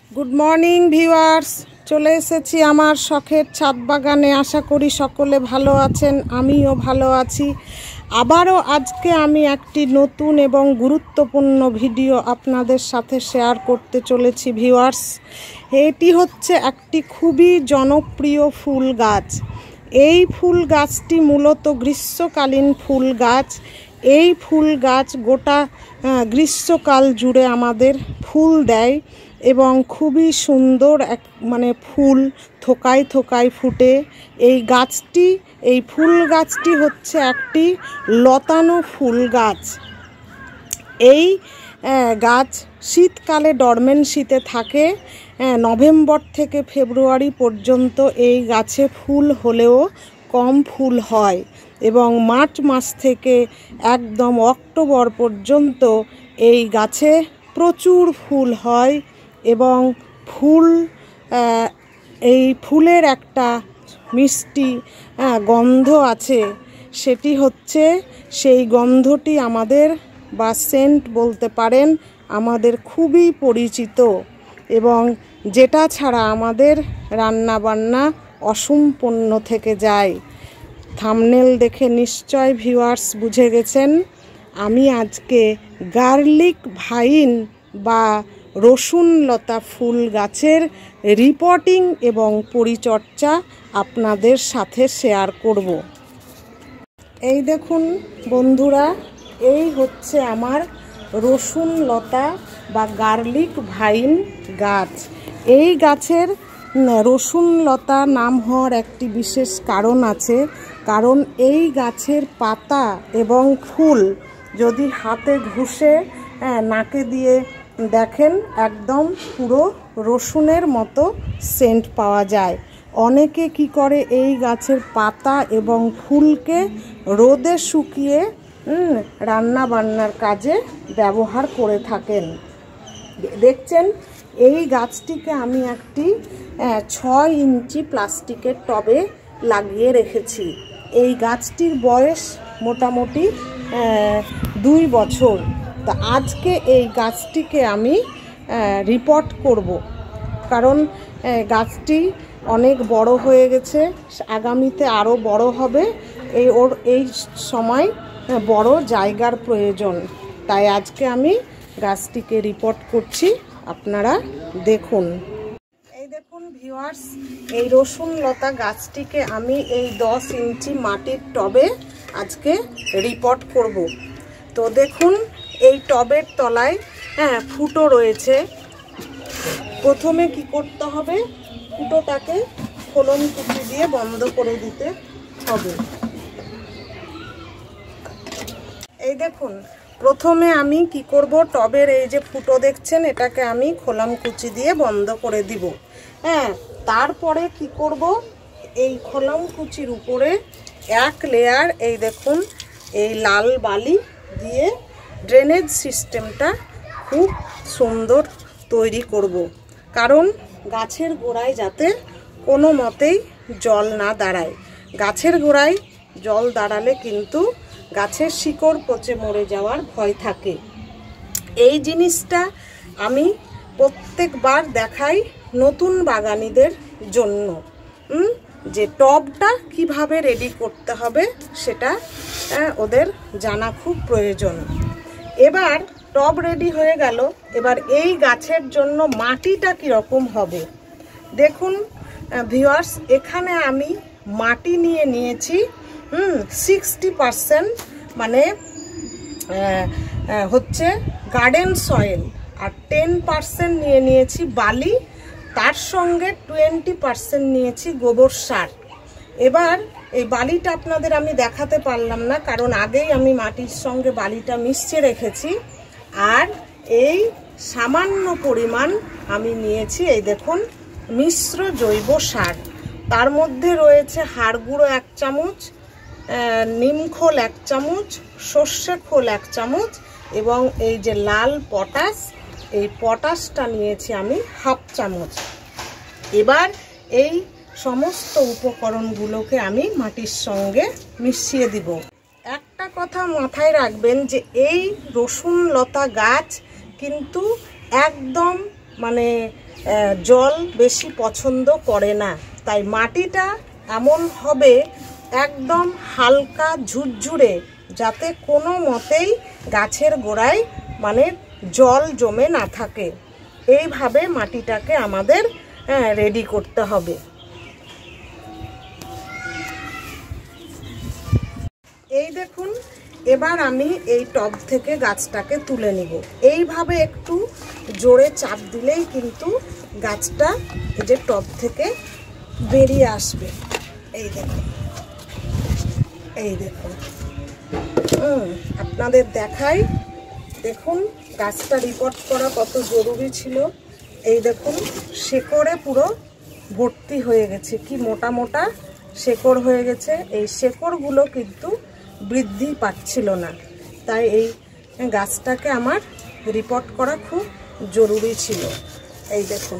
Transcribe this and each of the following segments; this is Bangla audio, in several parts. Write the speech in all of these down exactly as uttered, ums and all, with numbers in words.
গুড মর্নিং ভিউয়ার্স, চলে এসেছি আমার শখের ছাদ বাগানে। আশা করি সকলে ভালো আছেন, আমিও ভালো আছি। আবারও আজকে আমি একটি নতুন এবং গুরুত্বপূর্ণ ভিডিও আপনাদের সাথে শেয়ার করতে চলেছি ভিউয়ার্স। এটি হচ্ছে একটি খুবই জনপ্রিয় ফুল গাছ। এই ফুল গাছটি মূলত গ্রীষ্মকালীন ফুল গাছ। এই ফুল গাছ গোটা গ্রীষ্মকাল জুড়ে আমাদের ফুল দেয় এবং খুবই সুন্দর এক মানে ফুল থোকায় থোকায় ফুটে। এই গাছটি এই ফুল গাছটি হচ্ছে একটি লতানো ফুল গাছ। এই গাছ শীতকালে ডরমেন্সিতে থাকে। নভেম্বর থেকে ফেব্রুয়ারি পর্যন্ত এই গাছে ফুল হলেও কম ফুল হয় এবং মার্চ মাস থেকে একদম অক্টোবর পর্যন্ত এই গাছে প্রচুর ফুল হয় এবং ফুল এই ফুলের একটা মিষ্টি গন্ধ আছে। সেটি হচ্ছে সেই গন্ধটি আমাদের বা সেন্ট বলতে পারেন আমাদের খুবই পরিচিত এবং যেটা ছাড়া আমাদের রান্না বান্না অসম্পূর্ণ থেকে যায়। থাম্বনেল দেখে নিশ্চয় ভিউয়ার্স বুঝে গেছেন আমি আজকে গার্লিক ভাইন বা রসুন লতা ফুল গাছের রিপোর্টিং এবং পরিচর্যা আপনাদের সাথে শেয়ার করব। এই দেখুন বন্ধুরা, এই হচ্ছে আমার রসুন লতা বা গার্লিক ভাইন গাছ। এই গাছের রসুন লতা নাম হওয়ার একটি বিশেষ কারণ আছে, কারণ এই গাছের পাতা এবং ফুল যদি হাতে ঘষে নাকে দিয়ে দেখেন একদম পুরো রসুনের মতো সেন্ট পাওয়া যায়। অনেকে কি করে এই গাছের পাতা এবং ফুলকে রোদে শুকিয়ে রান্না বান্নার কাজে ব্যবহার করে থাকেন। দেখছেন এই গাছটিকে আমি একটি ছয় ইঞ্চি প্লাস্টিকের টবে লাগিয়ে রেখেছি। এই গাছটির বয়স মোটামুটি দুই বছর। তা আজকে এই গাছটিকে আমি রিপোর্ট করব, কারণ গাছটি অনেক বড় হয়ে গেছে, আগামীতে আরও বড় হবে। এই ওর এই সময় বড় জায়গার প্রয়োজন, তাই আজকে আমি গাছটিকে রিপোর্ট করছি, আপনারা দেখুন। এই দেখুন ভিউয়ার্স, এই রসুন লতা গাছটিকে আমি এই দশ ইঞ্চি মাটির টবে আজকে রিপোর্ট করব। তো দেখুন এই টবের তলায় হ্যাঁ ফুটো রয়েছে। প্রথমে কি করতে হবে, ফুটোটাকে খোলন কুচি দিয়ে বন্ধ করে দিতে হবে। এই দেখুন প্রথমে আমি কি করব, টবের এই যে ফুটো দেখছেন এটাকে আমি খোলন কুচি দিয়ে বন্ধ করে দিব। হ্যাঁ, তারপরে কি করব, এই খোলন কুচির উপরে এক লেয়ার এই দেখুন এই লাল বালি দিয়ে ড্রেনেজ সিস্টেমটা খুব সুন্দর তৈরি করব, কারণ গাছের গোড়ায় যাতে কোনো মতেই জল না দাঁড়ায়। গাছের গোড়ায় জল দাঁড়ালে কিন্তু গাছের শিকড় পচে মরে যাওয়ার ভয় থাকে। এই জিনিসটা আমি প্রত্যেকবার দেখাই নতুন বাগানীদের জন্য, যে টবটা কিভাবে রেডি করতে হবে সেটা ওদের জানা খুব প্রয়োজন। এবার টব রেডি হয়ে গেল, এবার এই গাছের জন্য মাটিটা কীরকম হবে দেখুন ভিউয়ার্স। এখানে আমি মাটি নিয়ে নিয়েছি হুম সিক্সটি পারসেন্ট মানে হচ্ছে গার্ডেন সয়েল, আর টেন পারসেন্ট নিয়ে নিয়েছি বালি, তার সঙ্গে টোয়েন্টি পারসেন্ট নিয়েছি গোবর সার। এবার এই বালিটা আপনাদের আমি দেখাতে পারলাম না, কারণ আগেই আমি মাটির সঙ্গে বালিটা মিশিয়ে রেখেছি। আর এই সামান্য পরিমাণ আমি নিয়েছি এই দেখুন মিশ্র জৈব সার। তার মধ্যে রয়েছে হাড় গুঁড়ো এক চামচ, নিমখোল এক চামচ, সর্ষে খোল এক চামচ এবং এই যে লাল পটাশ, এই পটাশটা নিয়েছি আমি হাফ চামচ। এবার এই সমস্ত উপকরণগুলোকে আমি মাটির সঙ্গে মিশিয়ে দিব। একটা কথা মাথায় রাখবেন যে এই রসুন লতা গাছ কিন্তু একদম মানে জল বেশি পছন্দ করে না। তাই মাটিটা এমন হবে একদম হালকা ঝুরঝুরে, যাতে কোনো মতেই গাছের গোড়ায় মানে জল জমে না থাকে। এইভাবে মাটিটাকে আমাদের রেডি করতে হবে। এই দেখুন, এবার আমি এই টব থেকে গাছটাকে তুলে নিব। এইভাবে একটু জোরে চাপ দিলেই কিন্তু গাছটা এই যে টব থেকে বেরিয়ে আসবে। এই দেখুন, এই দেখুন, হুম আপনাদের দেখাই। দেখুন গাছটা রিপোর্ট করা কত জরুরি ছিল। এই দেখুন শেকড়ে পুরো ভর্তি হয়ে গেছে, কি মোটা মোটা শেকড় হয়ে গেছে। এই শেকড়গুলো কিন্তু বৃদ্ধি পাচ্ছিল না, তাই এই গাছটাকে আমার রিপোর্ট করা খুব জরুরি ছিল। এই দেখুন,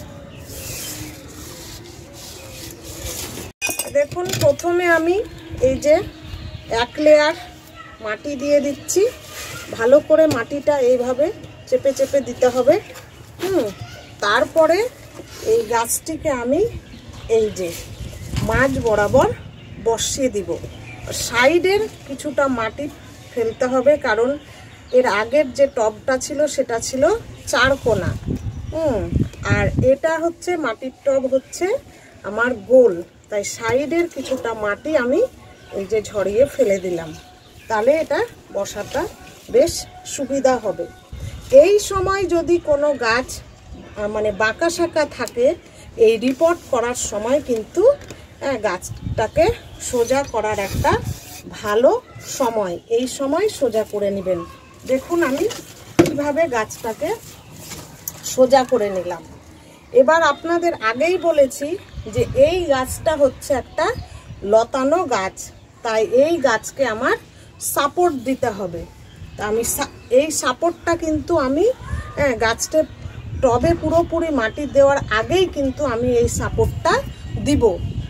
দেখুন প্রথমে আমি এই যে এক লেয়ার মাটি দিয়ে দিচ্ছি। ভালো করে মাটিটা এইভাবে চেপে চেপে দিতে হবে। হুম তারপরে এই গাছটিকে আমি এই যে মাঝ বরাবর বসিয়ে দিব। সাইডের কিছুটা মাটি ফেলতে হবে, কারণ এর আগের যে টবটা ছিল সেটা ছিল চার কোনা। হুম আর এটা হচ্ছে মাটির টব হচ্ছে আমার গোল, তাই সাইডের কিছুটা মাটি আমি এই যে ঝরিয়ে ফেলে দিলাম, তাহলে এটা বসাটা বেশ সুবিধা হবে। এই সময় যদি কোনো গাছ মানে বাঁকা শাঁকা থাকে, এই রিপোর্ট করার সময় কিন্তু গাছটাকে সোজা করার একটা ভালো সময়। এই সময় সোজা করে নেবেন। দেখুন আমি কিভাবে গাছটাকে সোজা করে নিলাম। এবার আপনাদের আগেই বলেছি যে এই গাছটা হচ্ছে একটা লতানো গাছ, তাই এই গাছকে আমার সাপোর্ট দিতে হবে। তা আমি এই সাপোর্টটা কিন্তু আমি গাছটা টবে পুরোপুরি মাটি দেওয়ার আগেই কিন্তু আমি এই সাপোর্টটা দিব।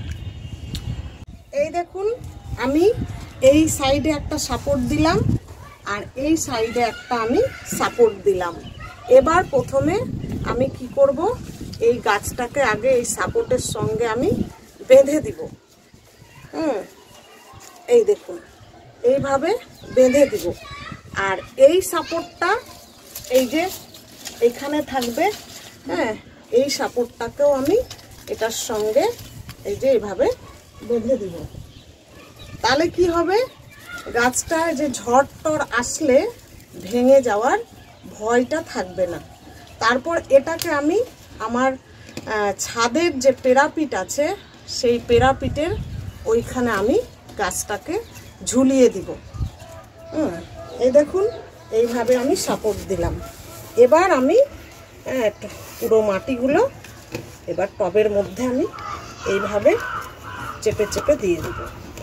এই দেখুন আমি এই সাইডে একটা সাপোর্ট দিলাম আর এই সাইডে একটা আমি সাপোর্ট দিলাম। এবার প্রথমে আমি কি করব, এই গাছটাকে আগে এই সাপোর্টের সঙ্গে আমি বেঁধে দিব। হুম এই দেখুন এইভাবে বেঁধে দিব। আর এই সাপোর্টটা এই যে এখানে থাকবে, হ্যাঁ এই সাপোর্টটাকেও আমি এটার সঙ্গে এই যে এইভাবে বেঁধে দিব। তাহলে কি হবে, গাছটা যে ঝড় টড় আসলে ভেঙে যাওয়ার ভয়টা থাকবে না। তারপর এটাকে আমি আমার ছাদের যে পেরাপিট আছে সেই পেরাপিটের ওইখানে আমি গাছটাকে ঝুলিয়ে দিব। হুম এই দেখুন এইভাবে আমি সাপোর্ট দিলাম। এবার আমি পুরো মাটিগুলো এবার টবের মধ্যে আমি এইভাবে চেপে চেপে দিয়ে দেব।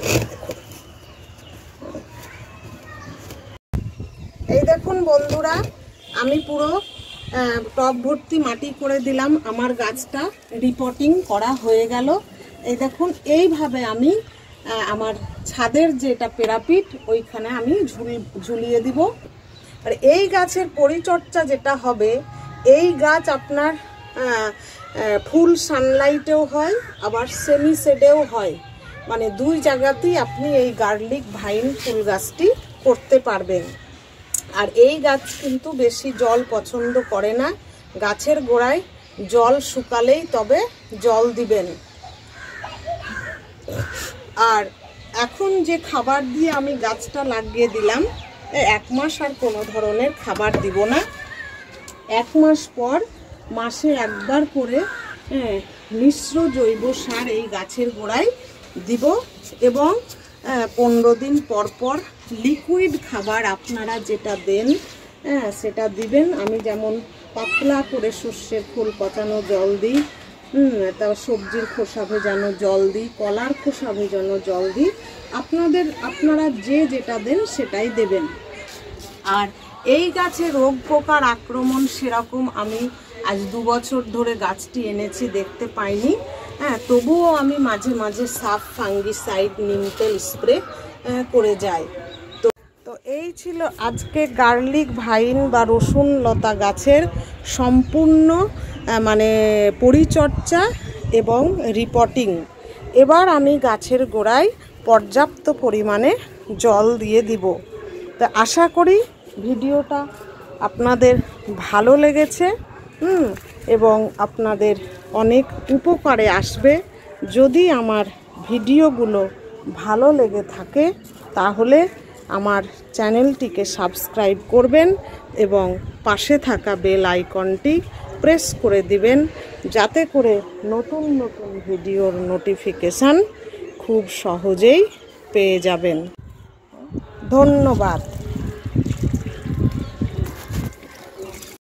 এই দেখুন বন্ধুরা, আমি পুরো টব ভর্তি মাটি করে দিলাম। আমার গাছটা রিপোর্টিং করা হয়ে গেল। এই দেখুন এইভাবে আমি আমার ছাদের যেটা পেরাপিট ওইখানে আমি ঝুলি ঝুলিয়ে দিব। আর এই গাছের পরিচর্যা যেটা হবে, এই গাছ আপনার ফুল সানলাইটেও হয় আবার সেমি শেডেও হয়, মানে দুই জায়গাতেই আপনি এই গার্লিক ভাইন ফুল গাছটি করতে পারবেন। আর এই গাছ কিন্তু বেশি জল পছন্দ করে না, গাছের গোড়ায় জল শুকালেই তবে জল দিবেন। আর এখন যে খাবার দিয়ে আমি গাছটা লাগিয়ে দিলাম, এক মাস আর কোনো ধরনের খাবার দিব না। এক মাস পর মাসে একবার করে মিশ্র জৈব সার এই গাছের গোড়ায় দিব এবং পনেরো দিন পর পর লিকুইড খাবার আপনারা যেটা দেন হ্যাঁ সেটা দিবেন। আমি যেমন পাতলা করে সর্ষের ফুল পচানো জল দিই, হুম তারপর সবজির খোসা ভেজানো জল দিই, কলার খোসা ভেজানো জল দিই। আপনাদের আপনারা যে যেটা দেন সেটাই দেবেন। আর এই গাছে রোগ পোকার আক্রমণ সেরকম আমি আজ দু বছর ধরে গাছটি এনেছি, দেখতে পাইনি। হ্যাঁ তবুও আমি মাঝে মাঝে সাফ ফাঙ্গিসাইড নিমতেল স্প্রে করে যাই। তো তো এই এই ছিল আজকে গার্লিক ভাইন বা রসুন লতা গাছের সম্পূর্ণ মানে পরিচর্যা এবং রিপোর্টিং। এবার আমি গাছের গোড়ায় পর্যাপ্ত পরিমাণে জল দিয়ে দিব। তা আশা করি ভিডিওটা আপনাদের ভালো লেগেছে হুম এবং আপনাদের অনেক উপকারে আসবে। যদি আমার ভিডিওগুলো ভালো লেগে থাকে তাহলে আমার চ্যানেলটিকে সাবস্ক্রাইব করবেন এবং পাশে থাকা বেল আইকনটি প্রেস করে দিবেন, যাতে করে নতুন নতুন ভিডিওর নোটিফিকেশান খুব সহজেই পেয়ে যাবেন। ধন্যবাদ।